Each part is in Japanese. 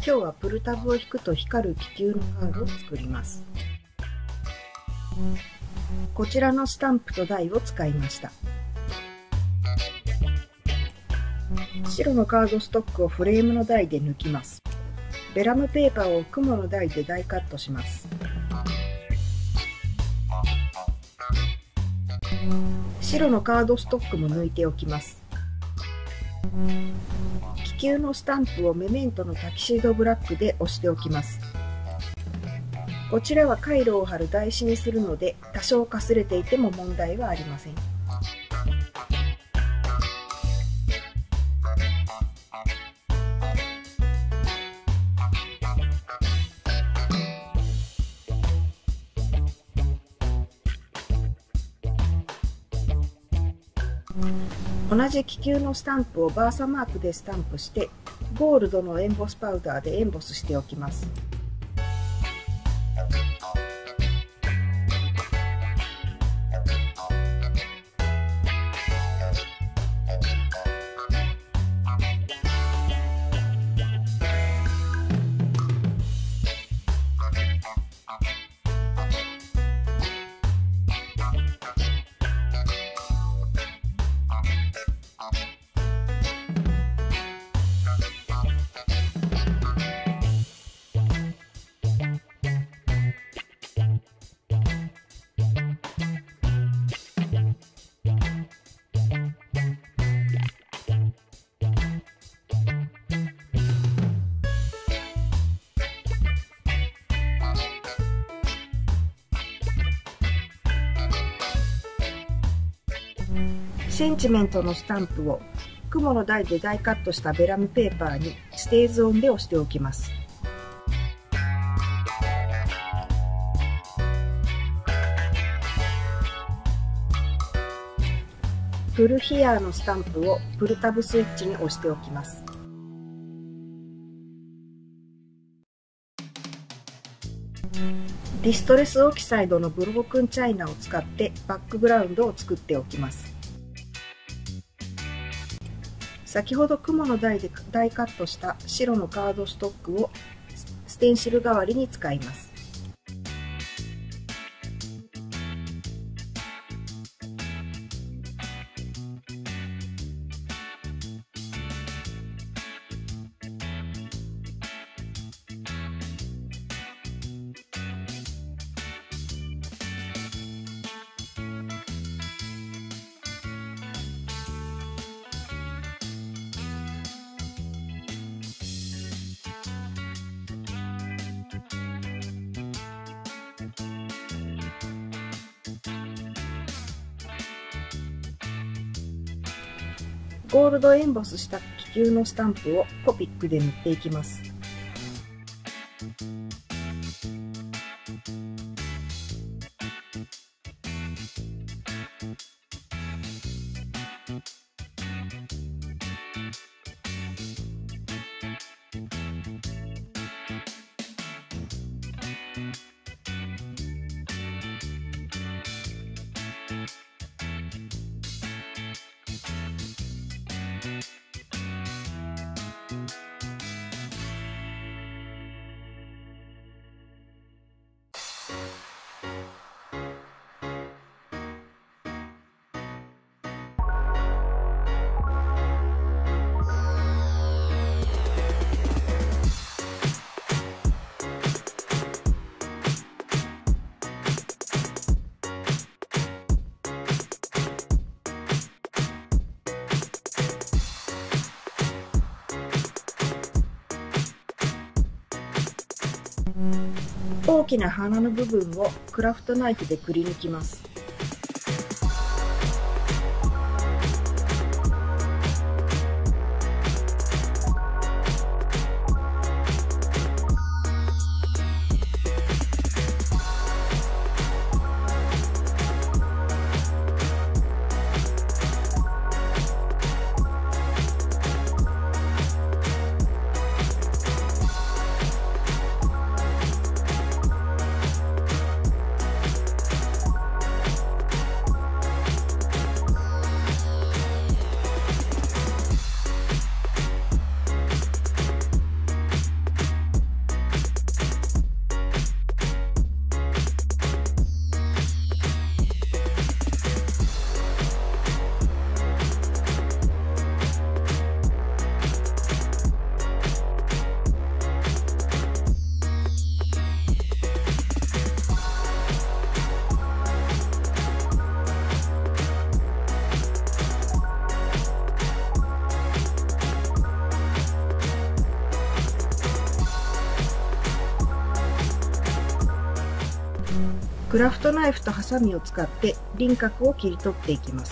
今日はプルタブを引くと光る気球のカードを作ります。こちらのスタンプと台を使いました。白のカードストックをフレームの台で抜きます。ベラムペーパーを雲の台で大カットします。白のカードストックも抜いておきます。気球のスタンプをメメントのタキシードブラックで押しておきます。こちらは回路を貼る台紙にするので多少かすれていても問題はありません。同じ気球のスタンプをバーサマークでスタンプしてゴールドのエンボスパウダーでエンボスしておきます。センチメントのスタンプを雲の台で大カットしたベラムペーパーにステーズオンで押しておきます。プルヒアーのスタンプをプルタブスイッチに押しておきます。ディストレスオキサイドのブロークンチャイナを使ってバックグラウンドを作っておきます。先ほど雲の台で大カットした白のカードストックをステンシル代わりに使います。ゴールドエンボスした気球のスタンプをコピックで塗っていきます。大きな花の部分をクラフトナイフでくり抜きます。 クラフトナイフとハサミを使って輪郭を切り取っていきます。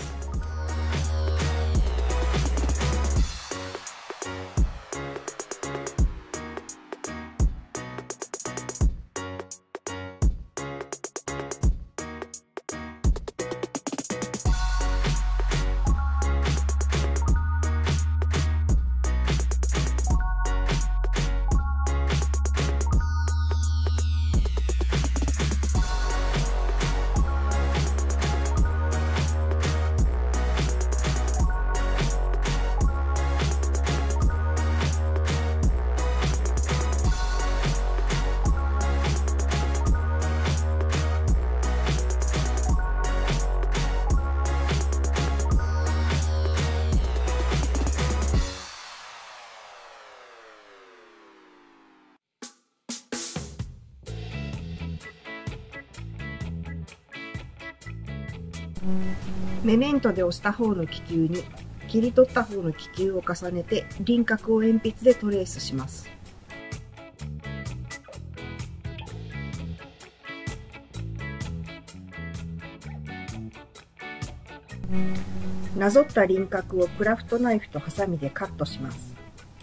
メメントで押した方の気球に切り取った方の気球を重ねて輪郭を鉛筆でトレースします。なぞった輪郭をクラフトナイフとハサミでカットします。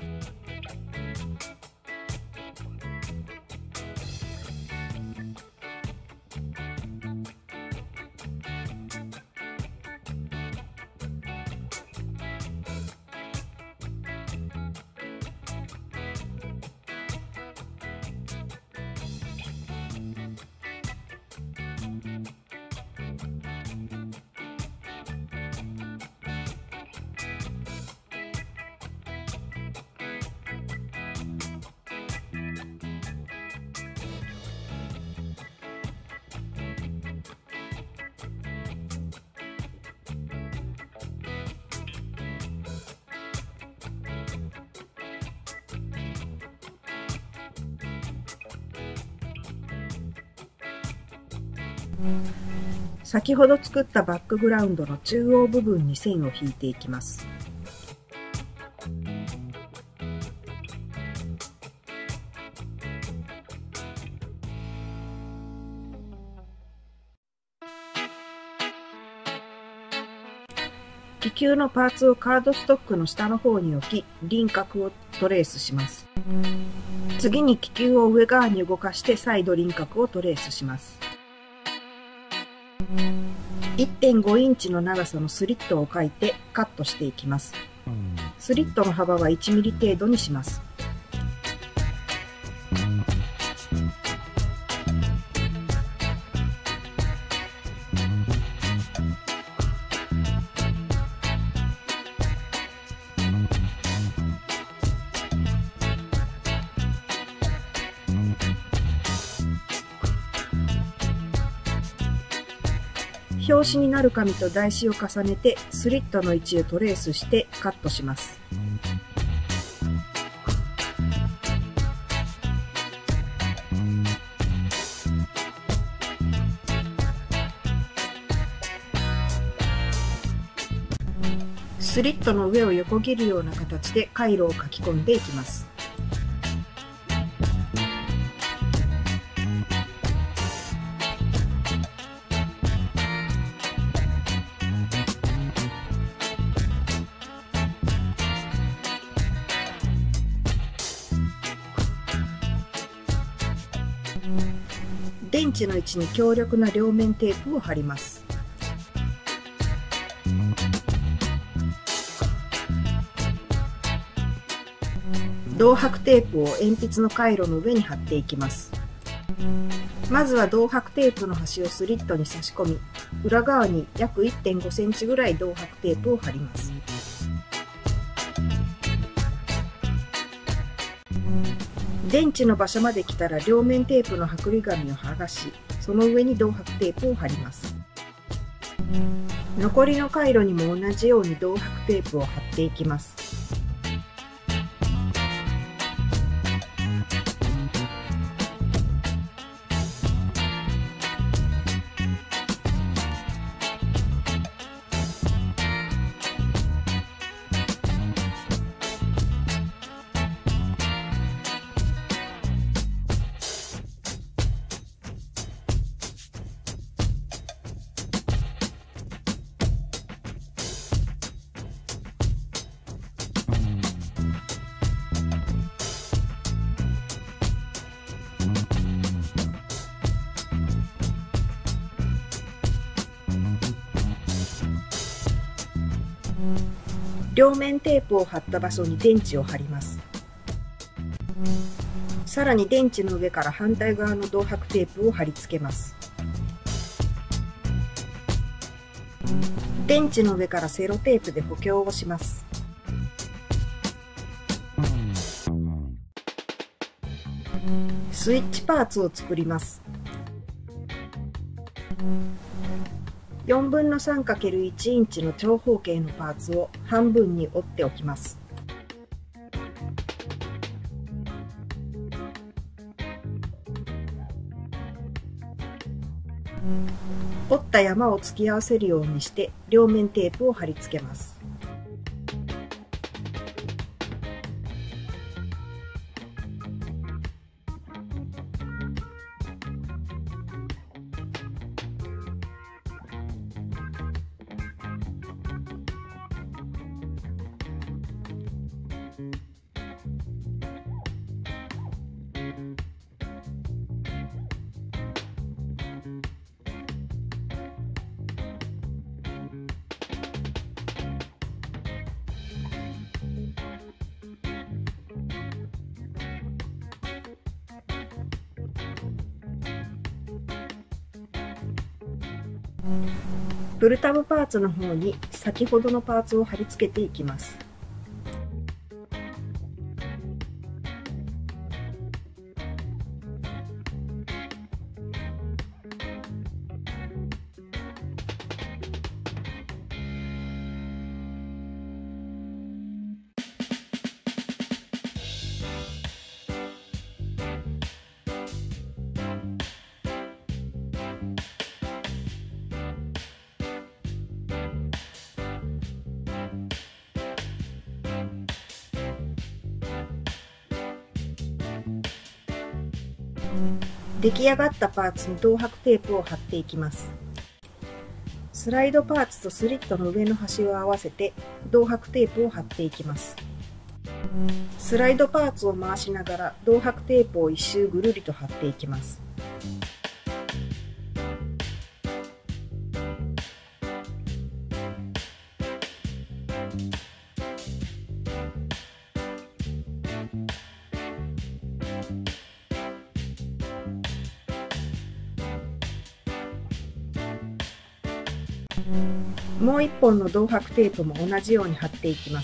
先ほど作ったバックグラウンドの中央部分に線を引いていきます。気球のパーツをカードストックの下の方に置き、輪郭をトレースします。次に気球を上側に動かして再度輪郭をトレースします。1.5 インチの長さのスリットを描いてカットしていきます。スリットの幅は1ミリ程度にします。表紙になる紙と台紙を重ねてスリットの位置をトレースしてカットします。スリットの上を横切るような形で回路を書き込んでいきます。電池の位置に強力な両面テープを貼ります。銅箔テープを鉛筆の回路の上に貼っていきます。まずは銅箔テープの端をスリットに差し込み、裏側に約 1.5 センチぐらい銅箔テープを貼ります。電池の場所まで来たら両面テープの剥離紙を剥がし、その上に銅箔テープを貼ります。残りの回路にも同じように銅箔テープを貼っていきます。 両面テープを貼った場所に電池を貼ります。さらに電池の上から反対側の銅箔テープを貼り付けます。電池の上からセロテープで補強をします。スイッチパーツを作ります。4分の 3×1 インチの長方形のパーツを半分に折っておきます。折った山を突き合わせるようにして両面テープを貼り付けます。プルタブパーツの方に先ほどのパーツを貼り付けていきます。出来上がったパーツに銅箔テープを貼っていきます。スライドパーツとスリットの上の端を合わせて銅箔テープを貼っていきます。スライドパーツを回しながら銅箔テープを一周ぐるりと貼っていきます。もう一本の銅箔テープも同じように貼っていきます。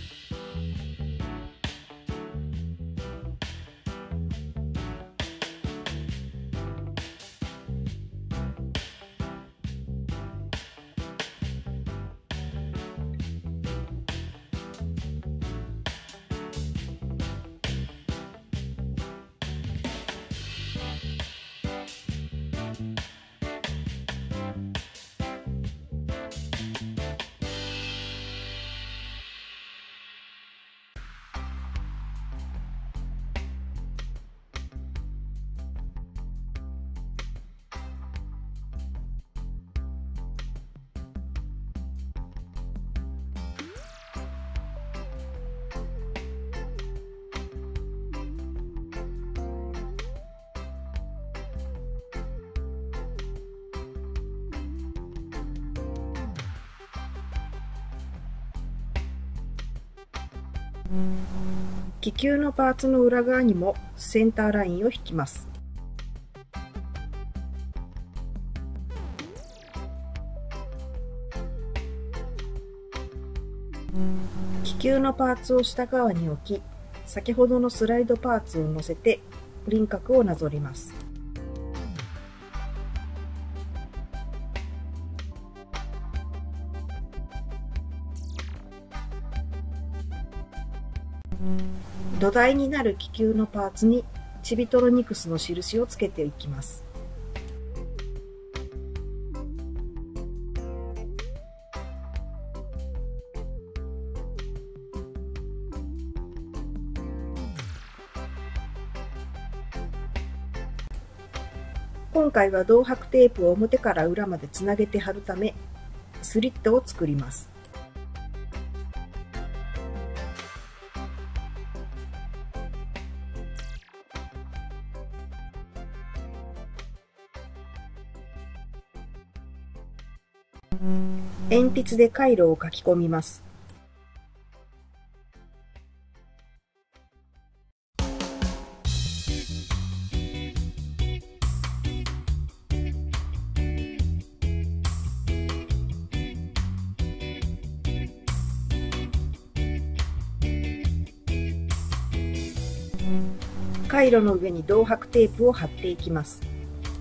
気球のパーツの裏側にもセンターラインを引きます。気球のパーツを下側に置き、先ほどのスライドパーツを乗せて輪郭をなぞります。土台になる気球のパーツにチビトロニクスの印をつけていきます。今回は銅箔テープを表から裏までつなげて貼るため、スリットを作ります。 鉛筆で回路を書き込みます。回路の上に銅箔テープを貼っていきます。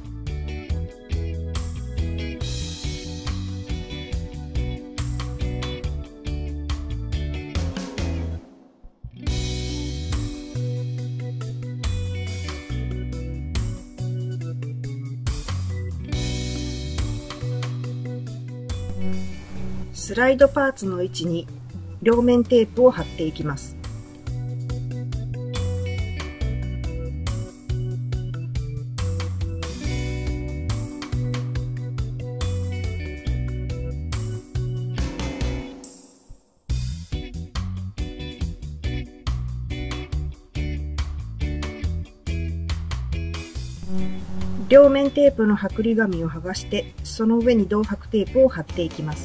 スライドパーツの位置に両面テープを貼っていきます。両面テープの剥離紙を剥がして、その上に銅箔テープを貼っていきます。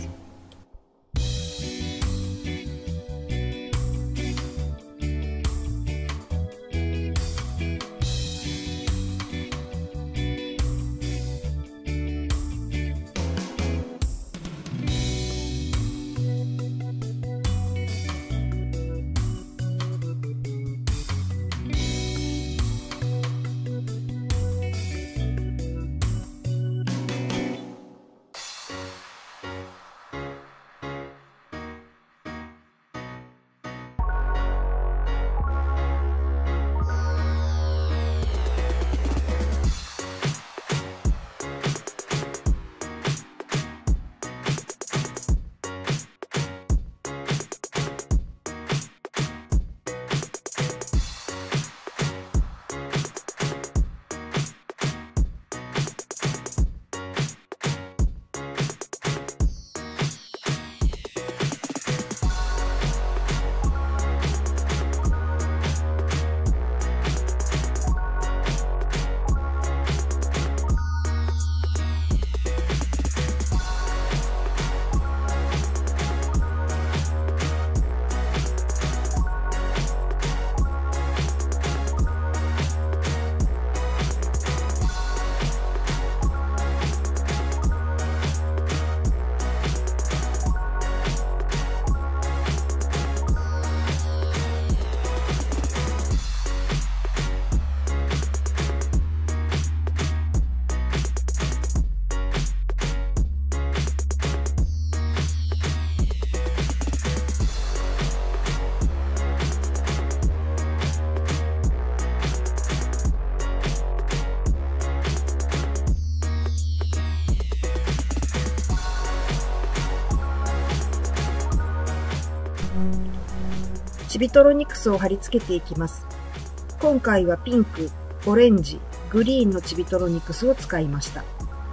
チビトロニクスを貼り付けていきます。今回はピンク、オレンジ、グリーンのチビトロニクスを使いました。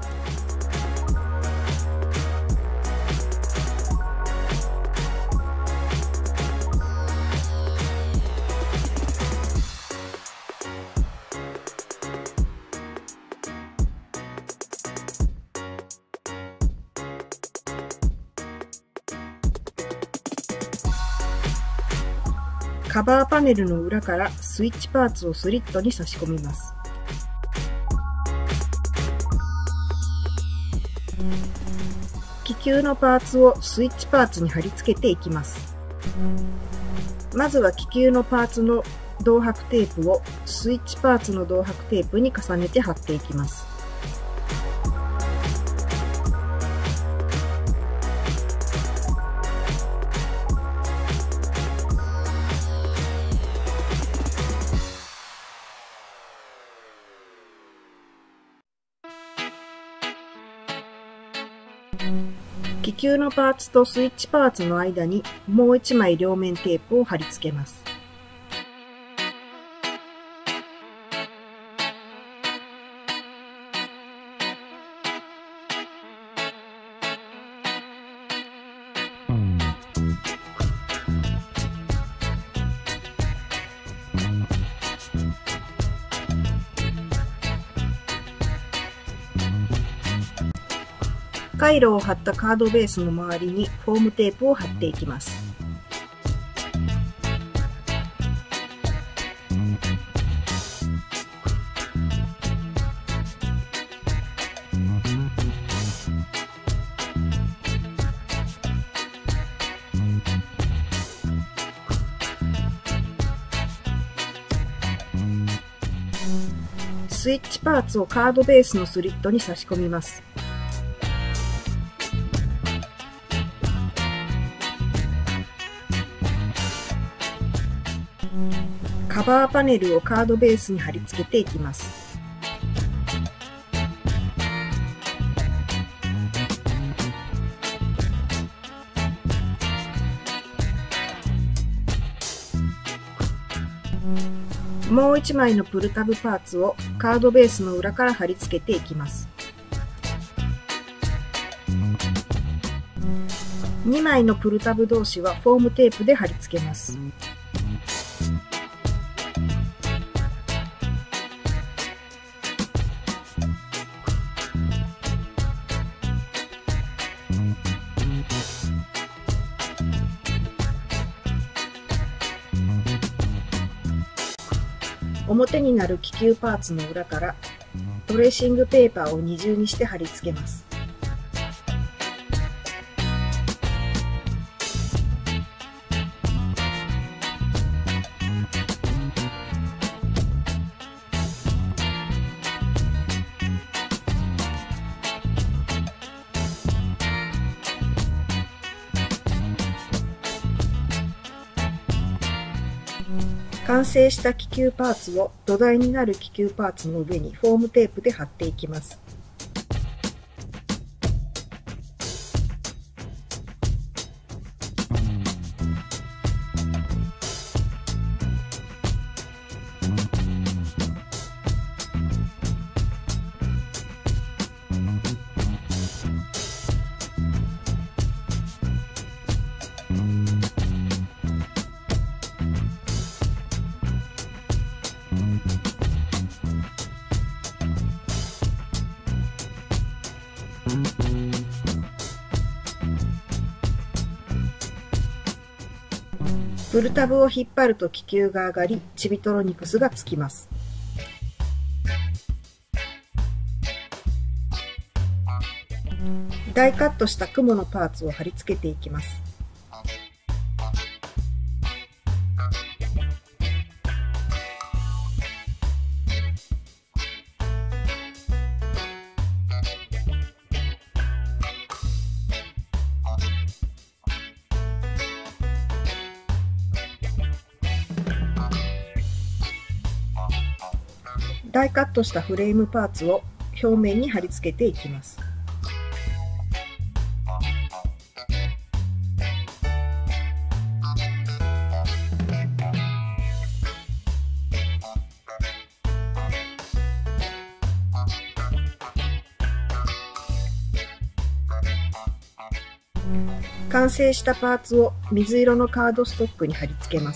カバーパネルの裏からスイッチパーツをスリットに差し込みます。気球のパーツをスイッチパーツに貼り付けていきます。まずは気球のパーツの銅箔テープをスイッチパーツの銅箔テープに重ねて貼っていきます。気球のパーツとスイッチパーツの間にもう1枚両面テープを貼り付けます。 回路を貼ったカードベースの周りにフォームテープを貼っていきます。スイッチパーツをカードベースのスリットに差し込みます。カバーパネルをカードベースに貼り付けていきます。もう1枚のプルタブパーツをカードベースの裏から貼り付けていきます。2枚のプルタブ同士はフォームテープで貼り付けます。表になる気球パーツの裏からトレーシングペーパーを二重にして貼り付けます。完成した気球パーツを土台になる気球パーツの上にフォームテープで貼っていきます。プルタブを引っ張ると気球が上がり、チビトロニクスがつきます。ダイカットした雲のパーツを貼り付けていきます。ダイカットしたフレームパーツを表面に貼り付けていきます。完成したパーツを水色のカードストックに貼り付けます。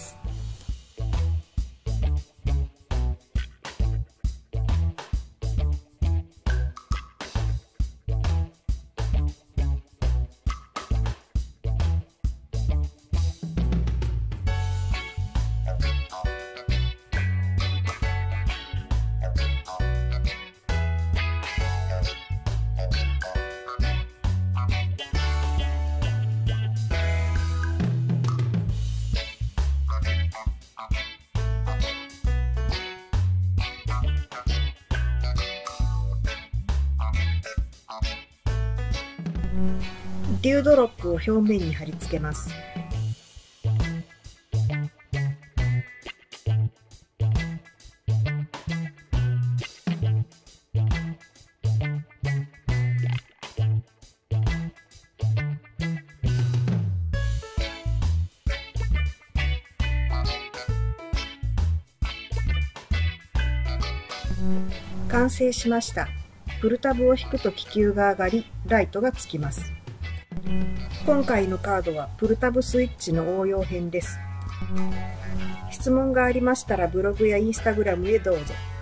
デュードロップを表面に貼り付けます。完成しました。プルタブを引くと気球が上がり、ライトがつきます。今回のカードはプルタブスイッチの応用編です。質問がありましたらブログやインスタグラムへどうぞ。